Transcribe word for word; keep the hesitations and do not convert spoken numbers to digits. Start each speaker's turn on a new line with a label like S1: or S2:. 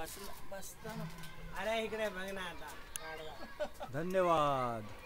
S1: बसला बसताना. अरे इकडे बघ ना आता.
S2: धन्यवाद.